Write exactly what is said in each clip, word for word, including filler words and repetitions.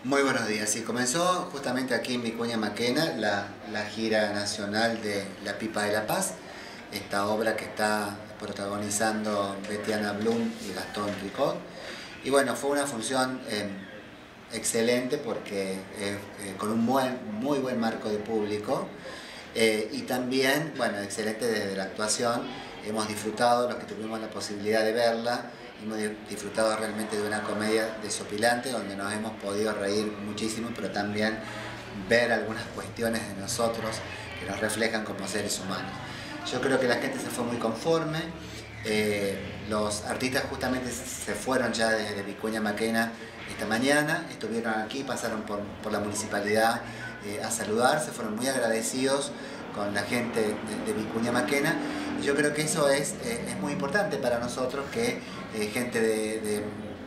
Muy buenos días. Sí, comenzó justamente aquí en Vicuña Maquena la, la gira nacional de La Pipa de la Paz, esta obra que está protagonizando Betiana Blum y Gastón Ricot. Y bueno, fue una función eh, excelente porque eh, eh, con un buen, muy buen marco de público eh, y también, bueno, excelente desde la actuación. Hemos disfrutado, los que tuvimos la posibilidad de verla, hemos disfrutado realmente de una comedia desopilante donde nos hemos podido reír muchísimo, pero también ver algunas cuestiones de nosotros que nos reflejan como seres humanos. Yo creo que la gente se fue muy conforme, eh, los artistas justamente se fueron ya desde Vicuña Maquena esta mañana, estuvieron aquí, pasaron por, por la municipalidad eh, a saludar, se fueron muy agradecidos con la gente de, de Vicuña Maquena. Y yo creo que eso es, eh, es muy importante para nosotros, que eh, gente de, de,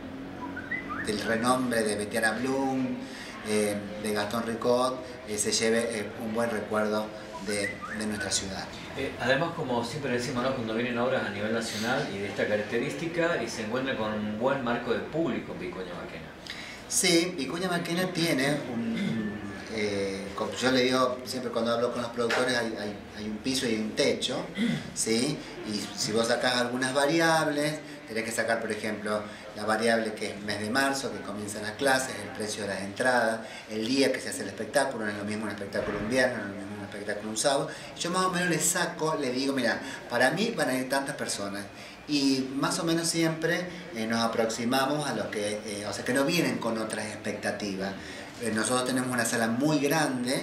del renombre de Betiana Blum, eh, de Gastón Ricot, eh, se lleve eh, un buen recuerdo de, de nuestra ciudad. Eh, además, como siempre decimos, ¿no?, cuando vienen obras a nivel nacional y de esta característica y se encuentran con un buen marco de público en Vicuña Maquena. Sí, Vicuña Maquena tiene un... Eh, como yo le digo siempre cuando hablo con los productores, hay, hay, hay un piso y un techo, ¿sí? Y si vos sacás algunas variables, tenés que sacar, por ejemplo, la variable que es mes de marzo, que comienzan las clases, el precio de las entradas, el día que se hace el espectáculo, no es lo mismo un espectáculo un viernes, no es lo mismo un espectáculo un sábado. Yo más o menos le saco, le digo, mira, para mí van a ir tantas personas. Y más o menos siempre eh, nos aproximamos a los que, eh, o sea, que no vienen con otras expectativas. Eh, nosotros tenemos una sala muy grande,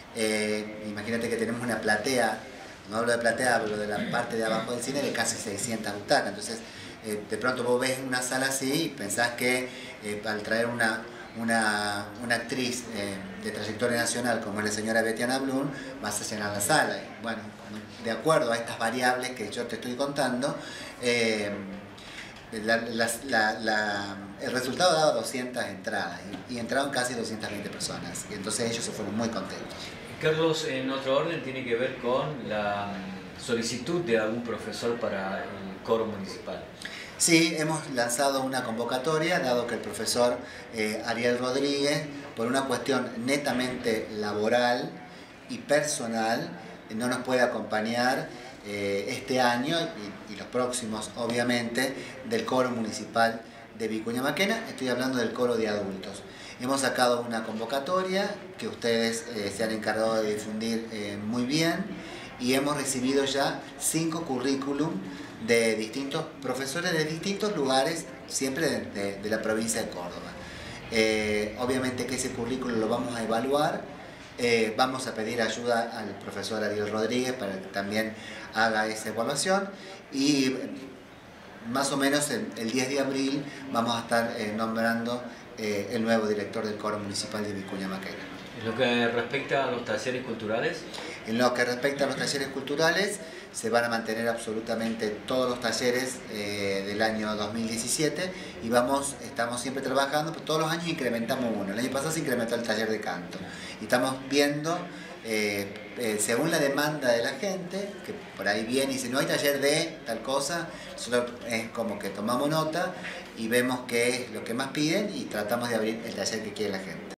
eh, imagínate que tenemos una platea, no hablo de platea, hablo de la parte de abajo del cine, de casi seiscientas butacas. Entonces, eh, de pronto vos ves una sala así y pensás que eh, al traer una, una, una actriz eh, de trayectoria nacional como es la señora Betiana Blum, vas a llenar la sala. Y bueno, de acuerdo a estas variables que yo te estoy contando, eh, la, la, la, la, el resultado daba doscientas entradas y, y entraron casi doscientas veinte personas, y entonces ellos se fueron muy contentos. Carlos, en otro orden, tiene que ver con la solicitud de algún profesor para el coro municipal. Sí, hemos lanzado una convocatoria, dado que el profesor eh, Ariel Rodríguez, por una cuestión netamente laboral y personal, no nos puede acompañar eh, este año y, y los próximos, obviamente, del coro municipal de Vicuña Maquena. Estoy hablando del coro de adultos. Hemos sacado una convocatoria que ustedes eh, se han encargado de difundir eh, muy bien, y hemos recibido ya cinco currículum de distintos profesores de distintos lugares, siempre de, de, de la provincia de Córdoba. Eh, obviamente que ese currículum lo vamos a evaluar, eh, vamos a pedir ayuda al profesor Ariel Rodríguez para que también haga esa evaluación, y más o menos el, el diez de abril vamos a estar eh, nombrando eh, el nuevo director del coro municipal de Vicuña Maquena. En lo que respecta a los talleres culturales. En lo que respecta a los talleres culturales, se van a mantener absolutamente todos los talleres eh, del año dos mil diecisiete, y vamos, estamos siempre trabajando, pero todos los años incrementamos uno. El año pasado se incrementó el taller de canto y estamos viendo, eh, eh, según la demanda de la gente, que por ahí viene y dice no hay taller de tal cosa, nosotros es como que tomamos nota y vemos qué es lo que más piden y tratamos de abrir el taller que quiere la gente.